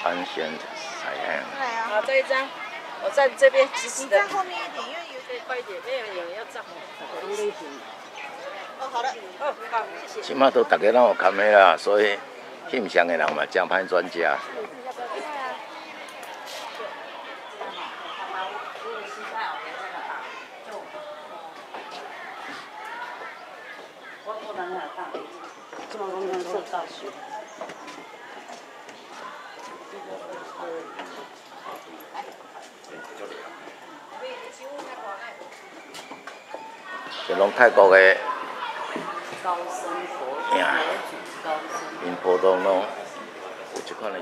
Ancient Siam。 好，这一张，我在这边直直的。 你站后面一点，因为有对，快一点，没有人要照。 哦，好的。 哦，好，谢谢。 即马都大家拢有看的啦，所以欣赏的人嘛，真歹专家。 这么公共受教学。 这拢泰国的高僧佛呀， 高僧。 因普通拢有这款的。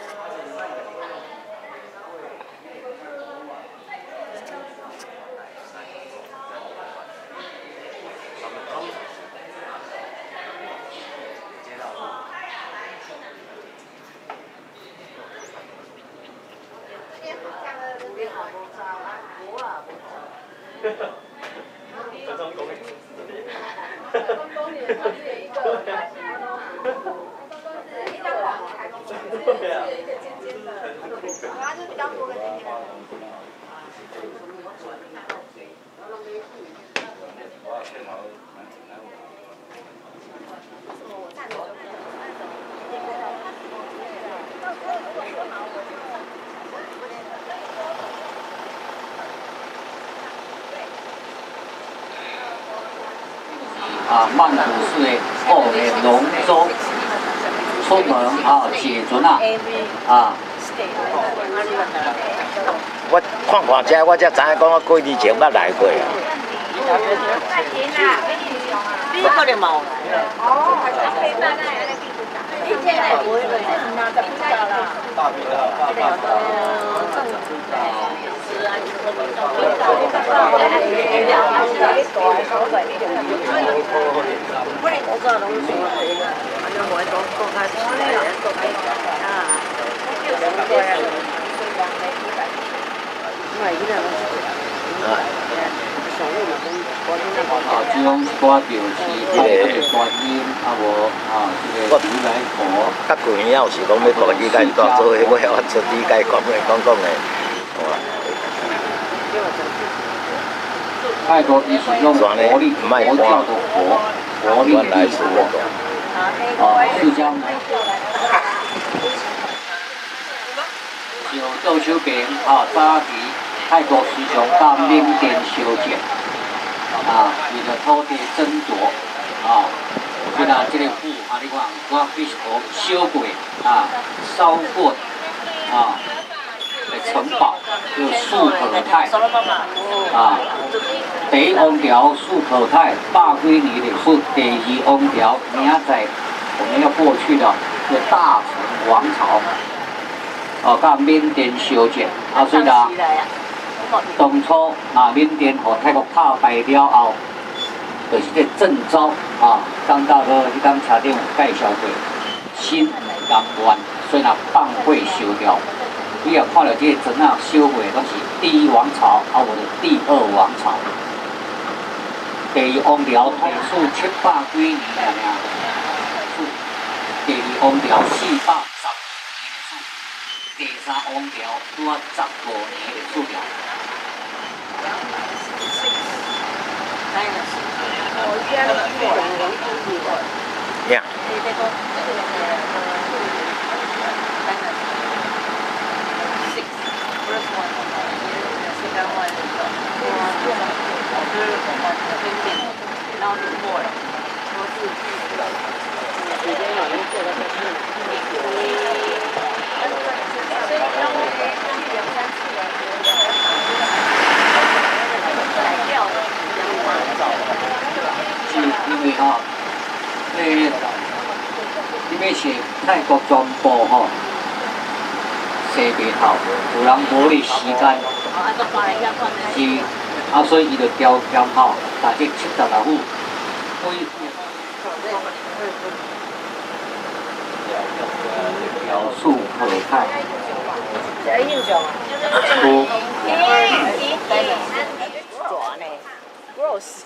曼谷市的后的龙舟出门解船我看看这，我才知影讲我几年前捌来过啊。 你可能冇来。 这种歌就是这个观音无这个如来佛。 较旧年有是讲要大理解大做伙，我要出理解讲的。 泰国伊是用佛力，佛教的佛力来说释迦牟就倒手边早期泰国师兄到缅甸修建伊就土地争夺所以这个府你看我必须修过烧过的城堡，叫素可泰第一王朝素可泰百几年历史，第二王朝明仔我们要过去的大成王朝到缅甸修建所以当初缅甸和泰国打败了后，就是这郑州刚到迄间车顶有介绍过新南湾，所以放会烧掉。你也看到这个船烧过，拢是第一王朝或者第二王朝。第二王朝统治700几年了第二王朝412年历史，第三王朝拄15年历史了。 Yeah. 因为你要写泰国全部写袂透，有人无哩时间，是所以伊就调好，大概70来户。描述可泰。 有印象啊。抓呢 ，gross。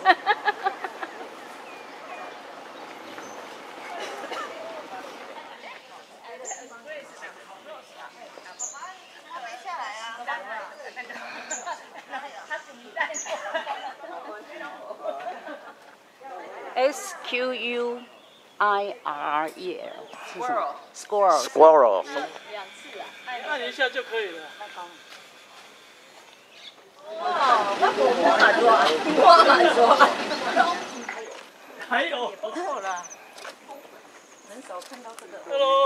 Squirrel。 Squirrel。 Squirrel。 2次啊。 按一下就可以了。 哇，我蛮多，我蛮多。 还有。 够了。很少看到这个。 Hello。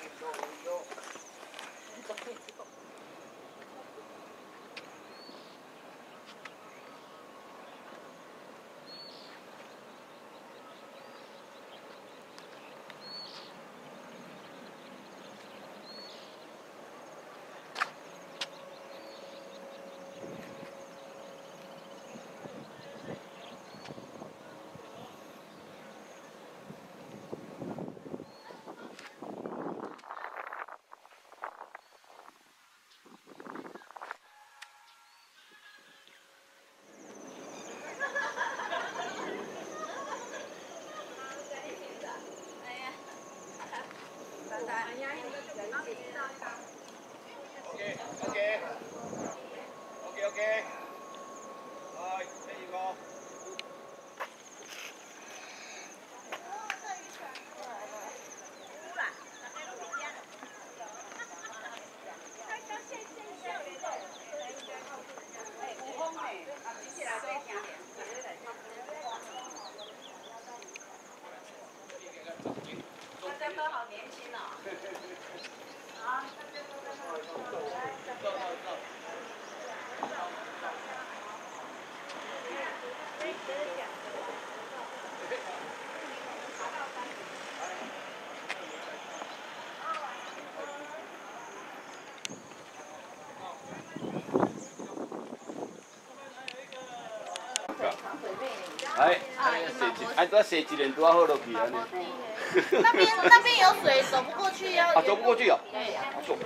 哎，按多写几年多好落去啊你。 那边有水，走不过去要。 啊，走不过去哦。 对。 走。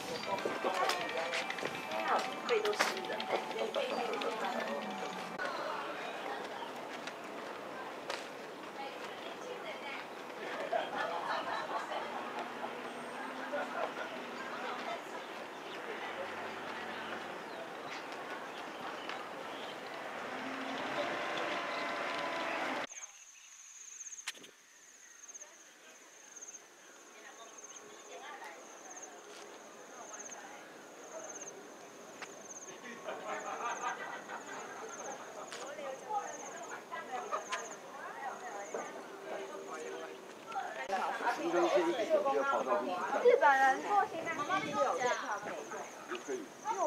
背都湿的。 日本人过新干线是有月票可以用。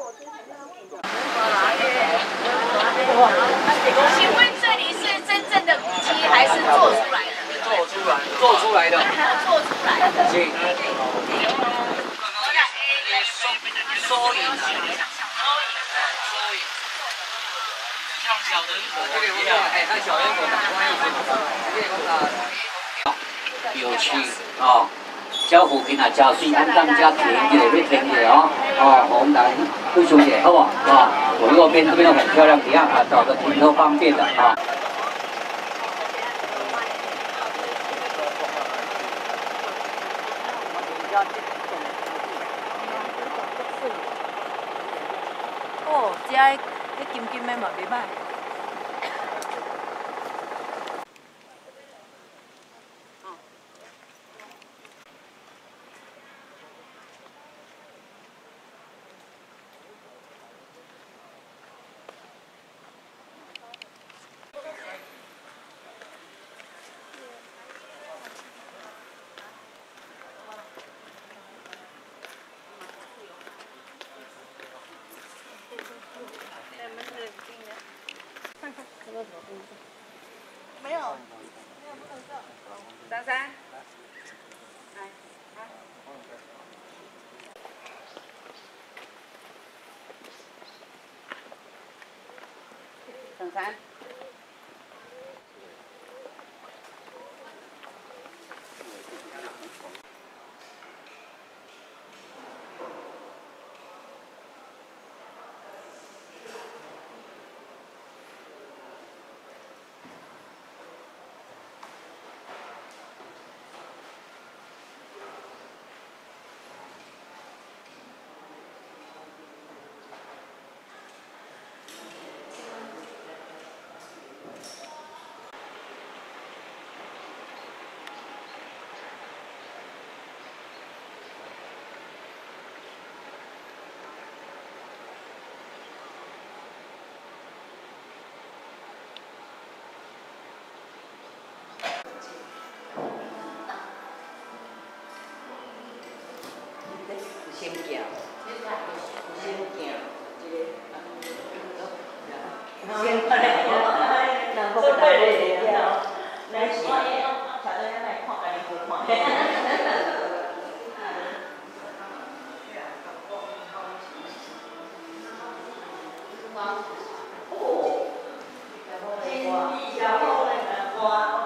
请问这里是真正的古迹还是做出来的？ 做出来的。 做出来的。 是。收银。像小人国一样，哎，那小人国有趣哦。这附近啊，真水，咱当家停一下，要停一下哦。哦，红蓝不休息，好不好？啊，左右边这边都很漂亮，一样啊，找个停车方便的啊。 哦，这迄金金的嘛袂歹。没有，不能射。珊珊，来，珊珊。 先过来，人不来了，咱是找到咱来看，家己无看。哦，真厉害，我来看。